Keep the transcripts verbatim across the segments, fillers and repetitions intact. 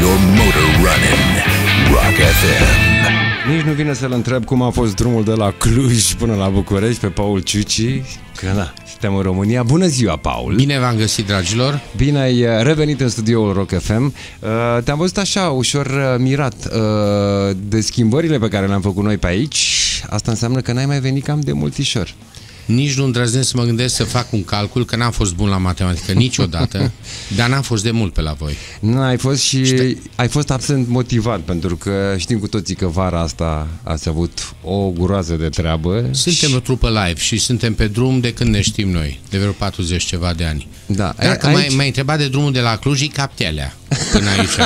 your motor running. Rock F M. Nici nu vine să-l întreb cum a fost drumul de la Cluj până la București pe Paul Ciuci, că na, suntem în România. Bună ziua, Paul! Bine v-am găsit, dragilor! Bine ai revenit în studioul Rock F M. Te-am văzut așa, ușor mirat de schimbările pe care le-am făcut noi pe aici. Asta înseamnă că n-ai mai venit cam de multișor. Nici nu îndrăznesc să mă gândesc să fac un calcul, că n-am fost bun la matematică niciodată, dar n-am fost de mult pe la voi. Nu, ai fost și Știi? ai fost absent motivat, pentru că știm cu toții că vara asta ați avut o groază de treabă. Suntem și... o trupă live și suntem pe drum de când ne știm noi, de vreo patruzeci ceva de ani. Da. Dacă aici... m-ai, m-ai întrebat de drumul de la Cluj, e Captelea, până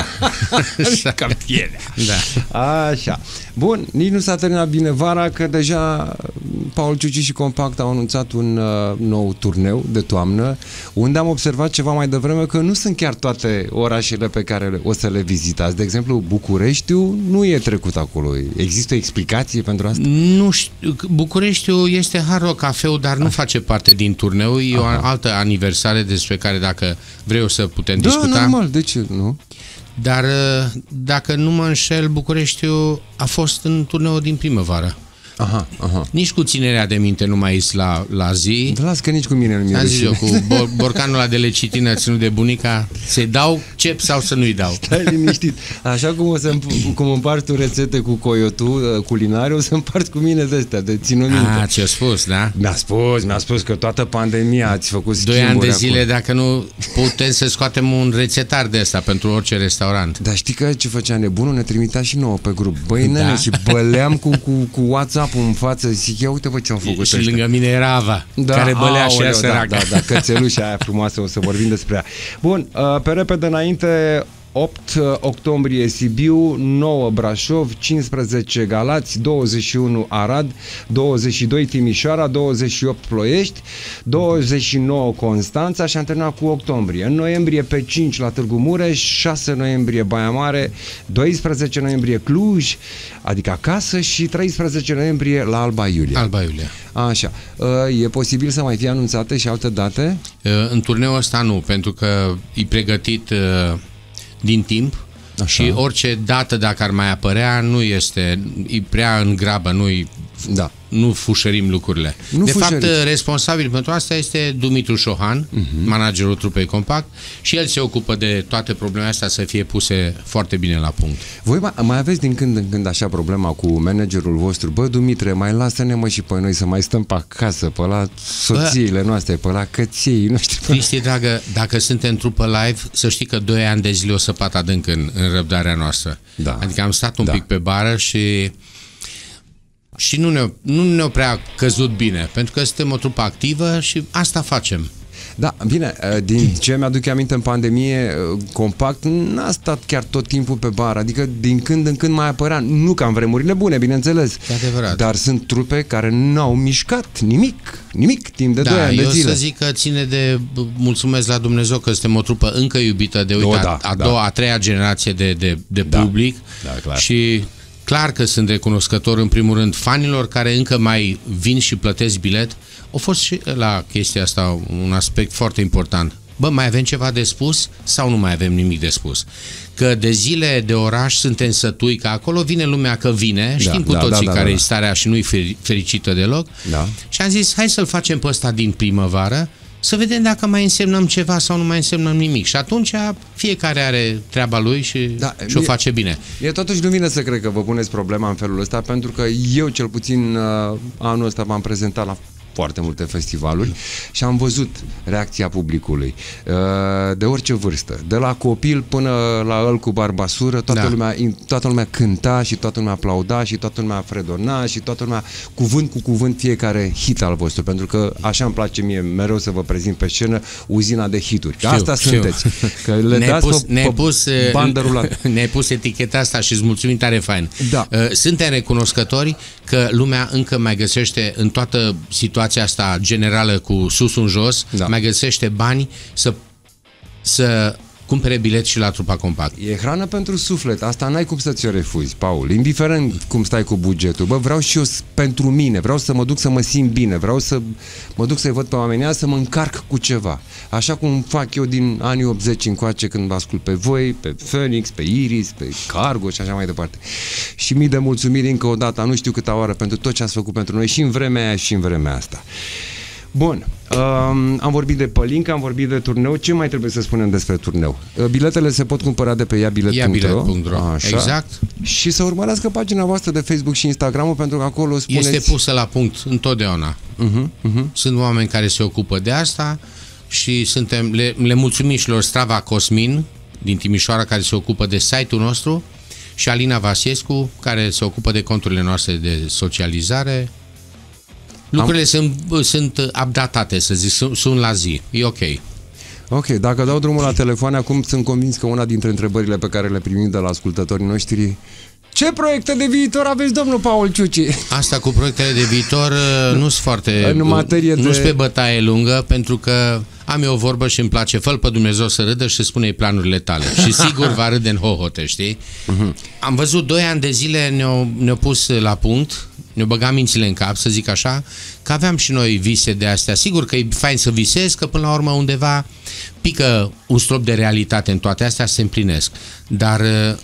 aici. Captelea. Da. Așa. Bun, nici nu s-a terminat bine vara, că deja Paul Ciuci și Compact au anunțat un uh, nou turneu de toamnă, unde am observat ceva mai devreme că nu sunt chiar toate orașele pe care o să le vizitați. De exemplu, Bucureștiul nu e trecut acolo. Există o explicație pentru asta? Nu știu, Bucureștiul este Hard Rock Cafeu, dar nu face parte din turneu. E Aha. o altă aniversare despre care, dacă vrei, o să putem da, discuta. Da, normal, de ce nu? Dar dacă nu mă înșel, Bucureștiul a fost în turneul din primăvară. Aha, aha. Nici cu ținerea de minte nu mai ies la, la zi. Las că nici cu mine nu mi-e zis eu, cu bor, borcanul ăla de lecitină ținut de bunica, să-i dau cep sau să nu-i dau? Stai liniștit. Așa cum, o să cum împarți tu rețete cu coyotul culinare, o să împarți cu mine de astea, de ținut minte. Ah, ce-a spus, da? Mi-a spus, mi-a spus că toată pandemia ați făcut schimburi. Doi ani de zile, acolo. Dacă nu putem să scoatem un rețetar de ăsta pentru orice restaurant. Dar știi că ce făcea nebunul? Ne trimitea și nouă pe grup. Băi, nene, da? Și băleam cu, cu, cu WhatsApp-ul în față. Zic, ia uite, bă, ce-am făcut Și ăștia. Lângă mine era Ava, da, care bălea aoleu, și ea da, săracă. da, da, cățelușa aia frumoasă, o să vorbim despre ea. Bun, pe repede înainte, opt octombrie Sibiu, nouă Brașov, cincisprezece Galați, douăzeci și unu Arad, douăzeci și doi Timișoara, douăzeci și opt Ploiești, douăzeci și nouă Constanța și am terminat cu octombrie. În noiembrie pe cinci la Târgu Mureș, șase noiembrie Baia Mare, doisprezece noiembrie Cluj, adică acasă, și treisprezece noiembrie la Alba Iulia. Alba Iulia. Așa. E posibil să mai fie anunțate și alte date? În turneul ăsta nu, pentru că e pregătit din timp. Așa. Și orice dată, dacă ar mai apărea, nu este, e prea în grabă, nu-i, da. nu fușărim lucrurile. Nu de fușărim. fapt, responsabil pentru asta este Dumitru Șohan, uh-huh. managerul trupei Compact, și el se ocupă de toate problemele astea să fie puse foarte bine la punct. Voi mai, mai aveți din când în când așa problema cu managerul vostru? Bă, Dumitre, mai lasă-ne mă și pe noi să mai stăm pe acasă, pe la soțiile Bă, noastre, pe la căței, nu știu. Cristi, dragă, dacă suntem trupă live, să știi că doi ani de zile o să pat adânc în, în răbdarea noastră. Da. Adică am stat un da. pic pe bară și... Și nu ne-a nu ne prea căzut bine, pentru că suntem o trupă activă și asta facem. Da, bine, din ce mi-aduc aminte în pandemie, Compact n-a stat chiar tot timpul pe bar, adică din când în când mai apărea, nu ca în vremurile bune, bineînțeles, e adevărat. Dar sunt trupe care n-au mișcat nimic, nimic timp de da, doi ani de zile. Eu să zic că ține de, mulțumesc la Dumnezeu că suntem o trupă încă iubită de, uite, o, da, a, a da. doua, a treia generație de, de, de da. public da, clar. Și clar că sunt recunoscător în primul rând fanilor care încă mai vin și plătesc bilet. A fost și la chestia asta un aspect foarte important. Bă, mai avem ceva de spus sau nu mai avem nimic de spus? Că de zile de oraș suntem sătui, că acolo vine lumea că vine, da, știm cu da, toții da, da, care da, e starea și nu-i fericită deloc. Da. Și am zis, hai să-l facem pe ăsta din primăvară, să vedem dacă mai însemnăm ceva sau nu mai însemnăm nimic. Și atunci fiecare are treaba lui și, da, și o face bine. E totuși nu vine să cred că vă puneți problema în felul ăsta, pentru că eu cel puțin anul ăsta m-am prezentat la foarte multe festivaluri și am văzut reacția publicului de orice vârstă, de la copil până la ăl cu barbasură, toată, da. lumea, toată lumea cânta și toată lumea aplauda și toată lumea fredona și toată lumea cuvânt cu cuvânt fiecare hit al vostru, pentru că așa îmi place mie mereu să vă prezint pe scenă uzina de hituri. Știu, asta știu. Sunteți. Că le ne-ai dați pus, pe, ne pe pus, bandă rulată. Ne-ai pus eticheta asta și îți mulțumim tare fain. Da. Suntem recunoscători că lumea încă mai găsește în toată situația asta generală cu sus în jos, da. mai găsește bani să, să cumpere bilet și la trupa compact. E hrană pentru suflet, asta n-ai cum să ți-o refuzi, Paul, indiferent cum stai cu bugetul. Bă, vreau și eu pentru mine, vreau să mă duc să mă simt bine, vreau să mă duc să-i văd pe oamenii să mă încarc cu ceva. Așa cum fac eu din anii optzeci încoace când vă ascult pe voi, pe Phoenix, pe Iris, pe Cargo și așa mai departe. Și mii de mulțumiri încă o dată, nu știu câta oară, pentru tot ce ați făcut pentru noi și în vremea aia și în vremea asta. Bun, um, am vorbit de Pălinca, am vorbit de turneu. Ce mai trebuie să spunem despre turneu? Biletele se pot cumpăra de pe iabilet punct ro. Exact. Și să urmărească pagina voastră de Facebook și Instagram, pentru că acolo spuneți... Este pusă la punct întotdeauna. Uh-huh, uh-huh. Sunt oameni care se ocupă de asta și suntem, le, le mulțumim și lor Strava Cosmin din Timișoara, care se ocupă de site-ul nostru, și Alina Vasiescu, care se ocupă de conturile noastre de socializare. Lucrurile Am... sunt, sunt updatate, să zic, sunt, sunt la zi. E ok. Ok, dacă dau drumul la telefon, acum sunt convins că una dintre întrebările pe care le primim de la ascultătorii noștri: ce proiecte de viitor aveți, domnul Paul Ciuci? Asta cu proiectele de viitor nu sunt foarte... În materie de... Nu sunt pe bătaie lungă, pentru că am eu o vorbă și îmi place: fă-l pe Dumnezeu să râdă și spune-i planurile tale. Și sigur va râde în hohote, știi? Uh-huh. Am văzut doi ani de zile, ne-au ne pus la punct, ne-au băgat mințile în cap, să zic așa, că aveam și noi vise de astea. Sigur că e fain să visezi, că până la urmă undeva pică un strop de realitate în toate astea, se împlinesc. Dar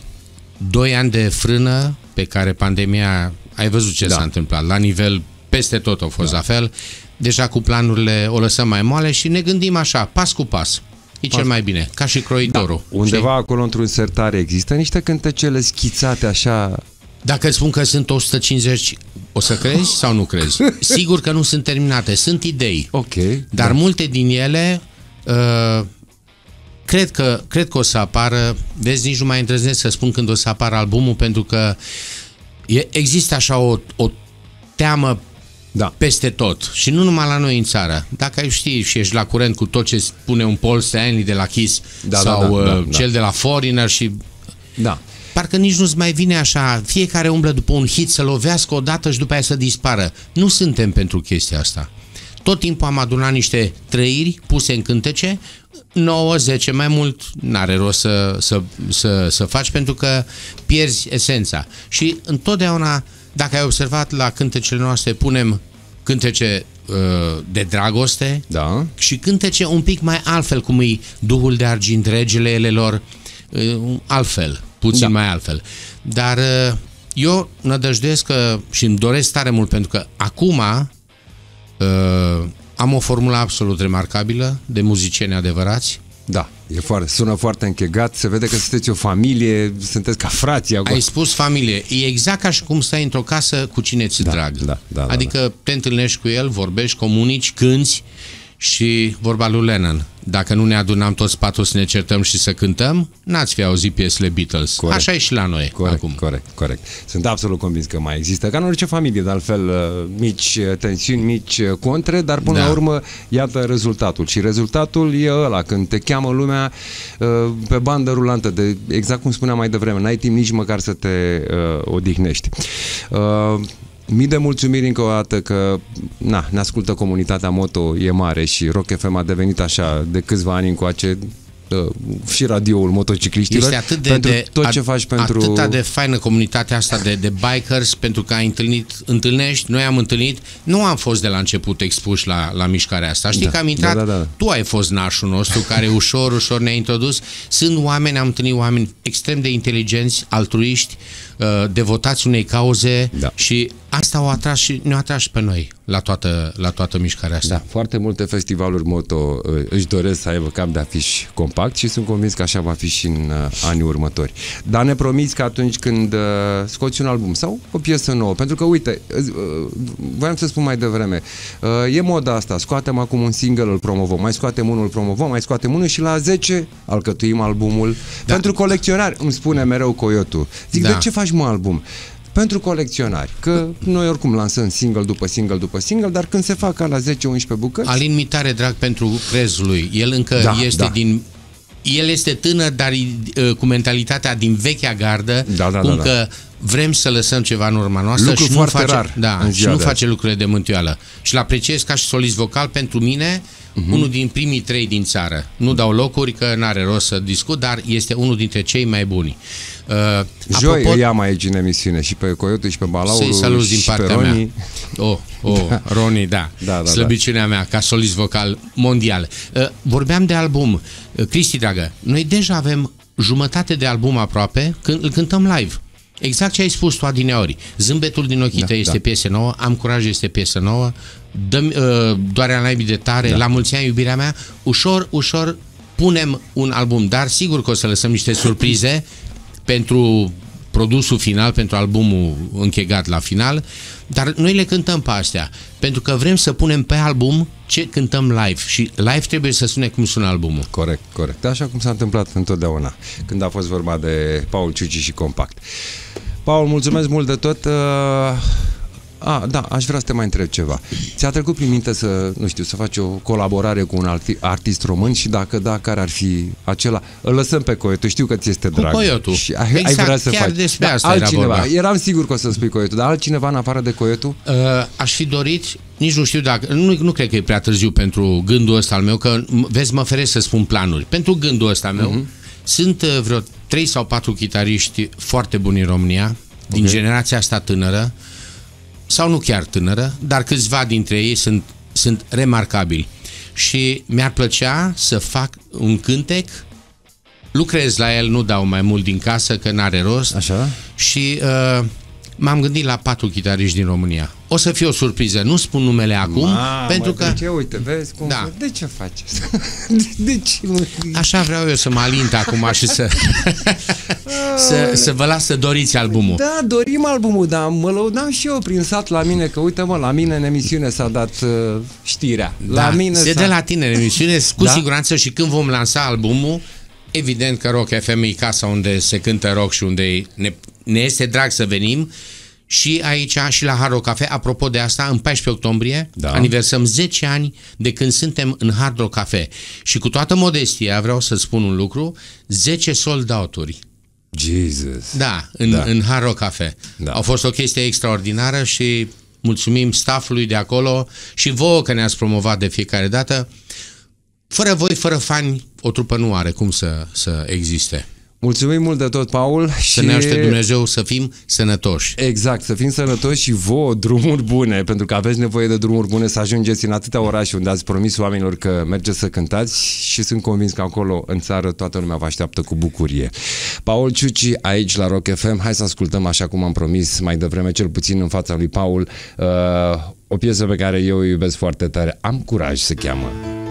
doi ani de frână pe care pandemia, ai văzut ce da. s-a întâmplat, la nivel, peste tot a fost da. la fel. Deja cu planurile o lăsăm mai moale și ne gândim așa, pas cu pas. E pas. Cel mai bine, ca și croitorul. Da. Undeva știi? Acolo într-un sertare există niște cântecele schițate așa... Dacă îți spun că sunt o sută cincizeci, o să crezi sau nu crezi? Sigur că nu sunt terminate, sunt idei. Ok. Dar da. multe din ele uh, cred, că, cred că o să apară. Vezi, nici nu mai îndrăznesc să spun când o să apară albumul, pentru că e, există așa o, o teamă da. peste tot. Și nu numai la noi în țară. Dacă ai ști și ești la curent cu tot ce spune un Paul Stanley de la Kiss da, sau da, da, da, cel da. de la Foreigner și... Da. Parcă nici nu-ți mai vine așa, fiecare umblă după un hit să lovească odată și după aia să dispară. Nu suntem pentru chestia asta. Tot timpul am adunat niște trăiri puse în cântece, nouă, zece, mai mult n-are rost să, să, să, să faci, pentru că pierzi esența. Și întotdeauna, dacă ai observat, la cântecele noastre punem cântece uh, de dragoste da. și cântece un pic mai altfel, cum e Duhul de Argint, Regele Elelor, uh, altfel. Puțin da. mai altfel. Dar eu nădăjduiesc că, și îmi doresc tare mult, pentru că acum uh, am o formulă absolut remarcabilă de muzicieni adevărați. Da, e foarte, sună foarte închegat, se vede că sunteți o familie, sunteți ca frații acolo. Ai spus familie, e exact ca și cum stai într-o casă cu cine ți-e da, drag. Da, da, adică da, da. te întâlnești cu el, vorbești, comunici, cânti. Și vorba lui Lennon: dacă nu ne adunam toți patru să ne certăm și să cântăm, n-ați fi auzit piesele Beatles. Corect. Așa e și la noi corect, acum. Corect, corect. Sunt absolut convins că mai există, ca în orice familie, de altfel, mici tensiuni, mici contre, dar până da. la urmă, iată rezultatul. Și rezultatul e ăla, când te cheamă lumea pe bandă rulantă, de, exact cum spuneam mai devreme, n-ai timp nici măcar să te uh, odihnești. Uh, Mii de mulțumiri încă o dată că na, ne ascultă comunitatea moto, e mare și Rock F M a devenit așa de câțiva ani încoace uh, și radioul motocicliștilor. Este atât de, pentru de, tot ce faci pentru... atâta de faină comunitatea asta de, de bikers, pentru că ai întâlnit, întâlnești, noi am întâlnit, nu am fost de la început expuși la, la mișcarea asta. Știi da, că am intrat, da, da, da. tu ai fost nașul nostru care ușor, ușor ne-a introdus. Sunt oameni, am întâlnit oameni extrem de inteligenți, altruiști, devotați unei cauze da. și asta o atras și ne-a atras și pe noi la toată, la toată mișcarea asta. Da, foarte multe festivaluri moto își doresc să aibă cap de afiș compact și sunt convins că așa va fi și în uh, anii următori. Dar ne promiți că atunci când uh, scoți un album sau o piesă nouă, pentru că uite, uh, voiam să spun mai devreme, uh, e moda asta, scoatem acum un single, îl promovăm, mai scoatem unul, îl promovăm, mai scoatem unul și la zece alcătuim albumul. Da. Pentru colecționari, îmi spune mereu Coyotu. Zic, da. de ce faci mă album? Pentru colecționari, că noi oricum lansăm single după single după single, dar când se fac la zece unsprezece bucăți... Alin mi tare drag pentru crezul lui. El încă da, este da. din... El este tânăr, dar cu mentalitatea din vechea gardă, da, da, cum da, da. că vrem să lăsăm ceva în urma noastră. Lucru și foarte nu face, rar da, și nu face lucrurile de mântuială. Și l apreciez ca și solist vocal. Pentru mine, uh-huh. unul din primii trei din țară. Nu dau locuri că n-are rost să discut, dar este unul dintre cei mai buni. Uh, Joi apropo, îi am aici în emisiune și pe Coyote și pe Balauru să-i salut din partea pe mea. Oh, oh, da. Roni, da. da, da Slăbiciunea da. mea ca solist vocal mondial. Uh, vorbeam de album. Uh, Cristi, dragă, noi deja avem jumătate de album aproape când îl cântăm live. Exact ce ai spus tu adineori. Zâmbetul din ochii da, tăi este da. piesă nouă, Am curaj este piesă nouă, Dă-mi, uh, Doarea naibii de tare, da. La mulți ani iubirea mea. Ușor, ușor punem un album, dar sigur că o să lăsăm niște surprize pentru produsul final, pentru albumul închegat la final, dar noi le cântăm pe astea, pentru că vrem să punem pe album ce cântăm live și live trebuie să sune cum sună albumul. Corect, corect. Așa cum s-a întâmplat întotdeauna, când a fost vorba de Paul Ciuci și Compact. Paul, mulțumesc mult de tot. A, da, aș vrea să te mai întreb ceva. Ți-a trecut prin minte să, nu știu, să faci o colaborare cu un artist român și dacă da, care ar fi acela? Îl lăsăm pe Coyote, știu că ți este drag. Cu Coyote. Și ai, exact, ai vrea să chiar faci. despre da, asta altcineva. era vorba. Eram sigur că o să spui Coyote, dar altcineva în afară de Coyote? Uh, aș fi dorit, nici nu știu dacă, nu, nu cred că e prea târziu pentru gândul ăsta al meu, că vezi, mă feresc să spun planuri. Pentru gândul ăsta meu, uh-huh. sunt vreo trei sau patru chitariști foarte buni în România, din okay. generația asta tânără, sau nu chiar tânără, dar câțiva dintre ei sunt, sunt remarcabili. Și mi-ar plăcea să fac un cântec, lucrez la el, nu dau mai mult din casă, că n-are rost. Așa? Și uh, m-am gândit la patru chitariști din România. O să fie o surpriză, nu spun numele acum, Ma, pentru că... De ce, uite, vezi cum... Da. De ce faci asta? De, de ce? Așa vreau eu să mă alint acum și să, să, să vă las să doriți albumul. Da, dorim albumul, dar mă lăudam și eu prin sat la mine, că uite mă, la mine în emisiune s-a dat uh, știrea. Da, la mine se dă la tine în emisiune, cu da? siguranță, și când vom lansa albumul, evident că Rock F M e casa unde se cântă rock și unde ne, ne este drag să venim. Și aici, și la Hard Rock Cafe, apropo de asta, în paisprezece octombrie da. aniversăm zece ani de când suntem în Hard Rock Cafe. Și cu toată modestia vreau să spun un lucru, zece sold out-uri. Jesus. Da, în, da. în Hard Rock Cafe. Da. Au fost o chestie extraordinară și mulțumim staffului de acolo și vouă că ne-ați promovat de fiecare dată. Fără voi, fără fani, o trupă nu are cum să, să existe. Mulțumim mult de tot, Paul. Să și... ne ajute Dumnezeu să fim sănătoși. Exact, să fim sănătoși și vouă drumuri bune, pentru că aveți nevoie de drumuri bune să ajungeți în atâtea orașe unde ați promis oamenilor că mergeți să cântați și sunt convins că acolo în țară toată lumea vă așteaptă cu bucurie. Paul Ciuci aici la Rock F M. Hai să ascultăm, așa cum am promis mai devreme, cel puțin în fața lui Paul, uh, o piesă pe care eu o iubesc foarte tare. Am curaj se cheamă.